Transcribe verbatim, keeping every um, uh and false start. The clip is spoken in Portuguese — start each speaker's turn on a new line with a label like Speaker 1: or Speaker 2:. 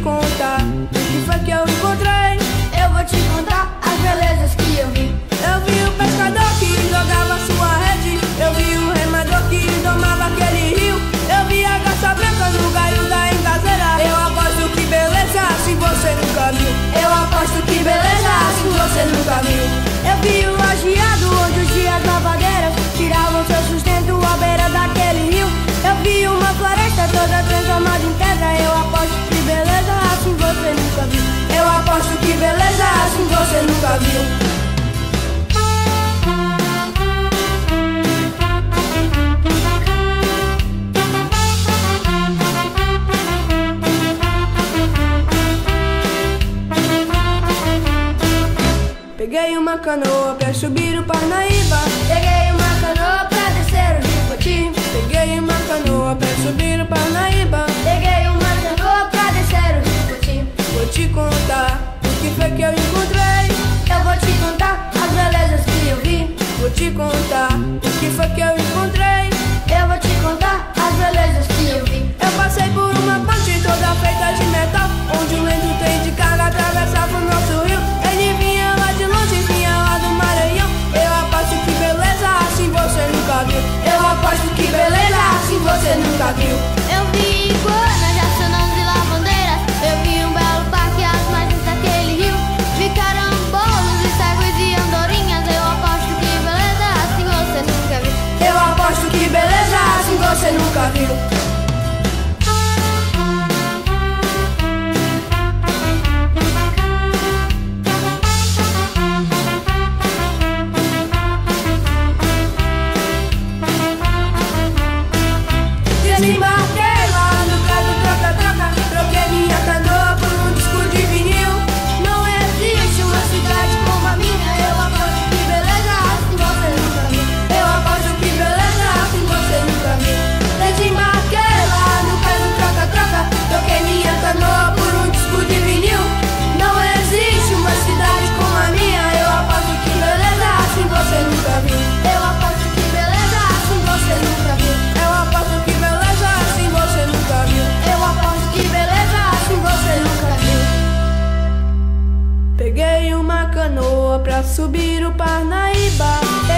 Speaker 1: contar o que foi que eu encontrei.
Speaker 2: Eu vou te contar as belezas que eu vi.
Speaker 1: Eu vi o pescador que jogava sua rede. Eu vi o remador que domava aquele rio. Eu vi a garça branca no gaio da engazeira. Eu aposto que beleza assim você nunca viu.
Speaker 2: Eu aposto que beleza assim você nunca viu.
Speaker 1: Eu vi o lajeado onde os dias lavadeiras tiravam seu sustento à beira daquele rio. Eu vi uma floresta toda transformada em pedra. Eu aposto que beleza assim você nunca viu.
Speaker 2: Eu aposto que beleza assim você nunca viu.
Speaker 1: Peguei uma canoa pra subir o Parnaíba.
Speaker 2: Peguei uma canoa pra descer o Jipoti.
Speaker 1: Peguei uma canoa pra subir o Parnaíba.
Speaker 2: Peguei uma canoa pra descer o Jipoti.
Speaker 1: Vou te contar o que foi que eu encontrei.
Speaker 2: Eu vou te contar as belezas que eu vi.
Speaker 1: Vou te contar o que foi que eu encontrei.
Speaker 2: Eu vou te contar as belezas que eu vi.
Speaker 1: Eu passei por uma ponte toda feita de metal, onde um lento trem de carga atravessava o nosso rio. Ele vinha lá de longe, vinha lá do Maranhão. Eu aposto que beleza assim você nunca viu.
Speaker 2: Eu aposto que beleza assim você nunca viu.
Speaker 3: Eu vi iguanas acionando de lavandeiras. Eu vi um belo parque às margens daquele rio. Vi carambolos e cegos e andorinhas. Eu aposto que beleza assim você nunca viu.
Speaker 2: Eu aposto que beleza assim você nunca viu.
Speaker 1: Desembarquei lá no cais do troca-troca. Troquei minha canoa por um disco de vinil.
Speaker 2: Não existe uma cidade como a minha. Eu aposto que beleza assim você nunca viu.
Speaker 1: Eu aposto que beleza assim você nunca viu. Desembarquei lá no cais do troca-troca. Troquei minha canoa por um disco de vinil. Não existe uma cidade como a minha. Eu aposto que beleza assim você nunca viu.
Speaker 2: Eu aposto que beleza assim você nunca viu.
Speaker 1: Eu aposto que beleza assim você nunca viu.
Speaker 2: Eu aposto que beleza assim você nunca viu.
Speaker 1: Peguei uma canoa pra subir o Parnaíba.